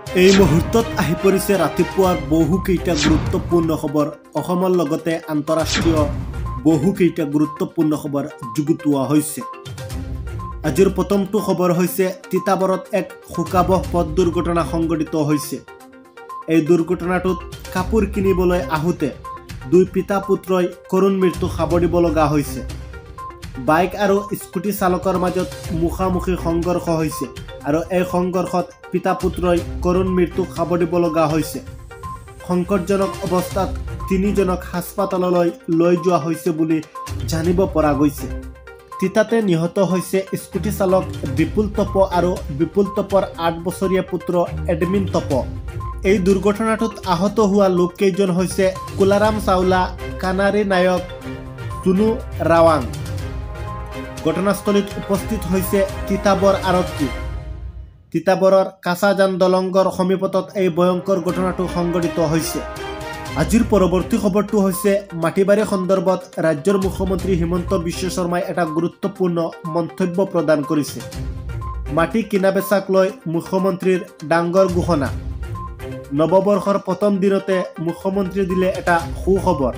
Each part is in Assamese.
এই মুহূৰ্তত আহি পৰিছে ৰাতিপুৱাৰ বহুকেইটা গুৰুত্বপূৰ্ণ খবৰ অসমৰ লগতে আন্তঃৰাষ্ট্ৰীয় বহুকেইটা গুৰুত্বপূৰ্ণ খবৰ যুগুতোৱা হৈছে। আজিৰ প্ৰথমটো খবৰ হৈছে তিতাবৰত এক শোকাবহ পথ দুৰ্ঘটনা সংঘটিত হৈছে। এই দুৰ্ঘটনাটোত কাপোৰ কিনিবলৈ আহোঁতে দুই পিতা পুত্ৰই কৰুণ মৃত্যু সাৱটিব লগা হৈছে। বাইক আৰু স্কুটি চালকৰ মাজত মুখামুখি সংঘৰ্ষ হৈছে আৰু এই সংঘৰ্ষত পিতা পুত্ৰই কৰুণ মৃত্যু সাৱটিব লগা হৈছে। সংকটজনক অৱস্থাত তিনিজনক হাস্পতাললৈ লৈ যোৱা হৈছে বুলি জানিব পৰা গৈছে। তিতাতে নিহত হৈছে স্কুটি চালক বিপুল তপ আৰু বিপুল তপৰ ৮ বছৰীয়া পুত্ৰ এডমিন তপ। এই দুৰ্ঘটনাটোত আহত হোৱা লোককেইজন হৈছে কুলাৰাম চাওলা, কানাৰী নায়ক, চুনু ৰাৱাং। ঘটনাস্থলীত উপস্থিত হৈছে তিতাবৰ আৰক্ষী। তিতাবৰৰ কাছাজান দলংগৰ সমীপত এই ভয়ংকৰ ঘটনাটো সংঘটিত হৈছে। আজিৰ পৰৱৰ্তী খবৰটো হৈছে মাটিবাৰী সন্দৰ্ভত ৰাজ্যৰ মুখ্যমন্ত্ৰী হিমন্ত বিশ্ব শৰ্মাই এটা গুৰুত্বপূৰ্ণ মন্তব্য প্ৰদান কৰিছে। মাটি কিনা বেচাক লৈ মুখ্যমন্ত্ৰীৰ ডাঙৰ ঘোষণা। নৱবৰ্ষৰ প্ৰথম দিনতে মুখ্যমন্ত্ৰী দিলে এটা সুখবৰ।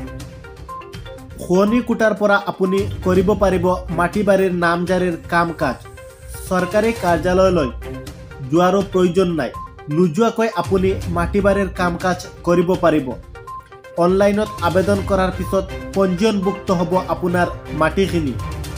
শুৱনি কোটাৰ পৰা আপুনি কৰিব পাৰিব মাটিবাৰীৰ নামজাৰিৰ কাম কাজ। চৰকাৰী কাৰ্যালয়লৈ যোৱাৰো প্ৰয়োজন নাই। নোযোৱাকৈ আপুনি মাটিবাৰীৰ কাম কাজ কৰিব পাৰিব। অনলাইনত আবেদন কৰাৰ পিছত পঞ্জীয়নভুক্ত হ'ব আপোনাৰ মাটিখিনি।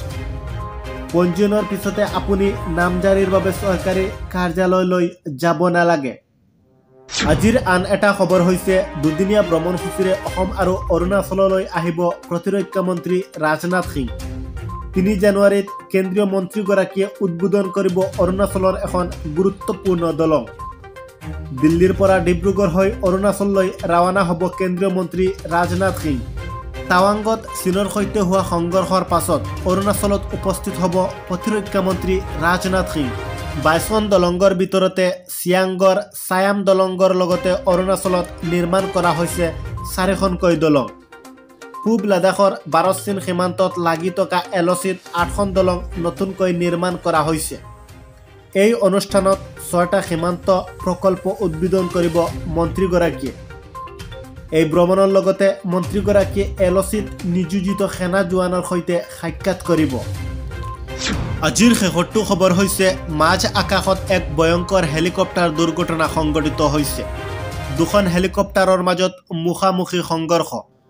পঞ্জীয়নৰ পিছতে আপুনি নামজাৰিৰ বাবে চৰকাৰী কাৰ্যালয়লৈ যাব নালাগে। আজিৰ আন এটা খবৰ হৈছে দুদিনীয়া ভ্ৰমণসূচীৰে অসম আৰু অৰুণাচললৈ আহিব প্ৰতিৰক্ষা মন্ত্ৰী ৰাজনাথ সিং। ৩ জানুৱাৰীত কেন্দ্ৰীয় মন্ত্ৰীগৰাকীয়ে উদ্বোধন কৰিব অৰুণাচলৰ এখন গুৰুত্বপূৰ্ণ দলং। দিল্লীৰ পৰা ডিব্ৰুগড় হৈ অৰুণাচললৈ ৰাওনা হ'ব কেন্দ্ৰীয় মন্ত্ৰী ৰাজনাথ সিং। টাৱাঙত চীনৰ সৈতে হোৱা সংঘৰ্ষৰ পাছত অৰুণাচলত উপস্থিত হ'ব প্ৰতিৰক্ষা মন্ত্ৰী ৰাজনাথ সিং। ২২খন দলংগৰ ভিতৰতে চিয়াংগৰ ছায়াম দলংগৰ লগতে অৰুণাচলত নিৰ্মাণ কৰা হৈছে ৪খনকৈ দলং। পূব লাডাখৰ ১২ চীন সীমান্তত লাগি থকা LOCত ৮খন দলং নতুনকৈ নিৰ্মাণ কৰা হৈছে। এই অনুষ্ঠানত ৬টা সীমান্ত প্ৰকল্প উদ্বোধন কৰিব মন্ত্ৰীগৰাকীয়ে। এই ভ্ৰমণৰ লগতে মন্ত্ৰীগৰাকীয়ে LOCত নিয়োজিত সেনা জোৱানৰ সৈতে সাক্ষাৎ কৰিব। আজিৰ শেষৰটো খবৰ হৈছে মাজ আকাশত এক ভয়ংকৰ হেলিকপ্টাৰ দুৰ্ঘটনা সংঘটিত হৈছে। দুখন হেলিকপ্টাৰৰ মাজত মুখামুখি সংঘৰ্ষ।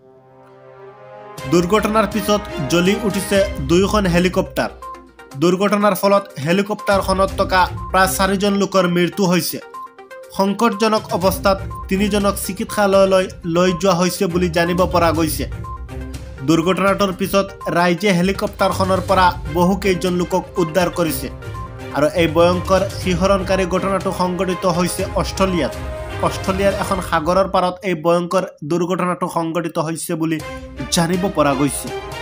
দুৰ্ঘটনাৰ পিছত জ্বলি উঠিছে দুয়োখন হেলিকপ্টাৰ। দুৰ্ঘটনাৰ ফলত হেলিকপ্টাৰখনত থকা প্ৰায় ৪জন লোকৰ মৃত্যু হৈছে। সংকটজনক অৱস্থাত ৩জনক চিকিৎসালয়লৈ লৈ যোৱা হৈছে বুলি জানিব পৰা গৈছে। দুৰ্ঘটনাটোৰ পিছত ৰাইজে হেলিকপ্টাৰখনৰ পৰা বহুকেইজন লোকক উদ্ধাৰ কৰিছে আৰু এই ভয়ংকৰ শিহৰণকাৰী ঘটনাটো সংঘটিত হৈছে অষ্ট্ৰেলিয়াত। অষ্ট্ৰেলিয়াৰ এখন সাগৰৰ পাৰত এই ভয়ংকৰ দুৰ্ঘটনাটো সংঘটিত হৈছে বুলি জানিব পৰা গৈছে।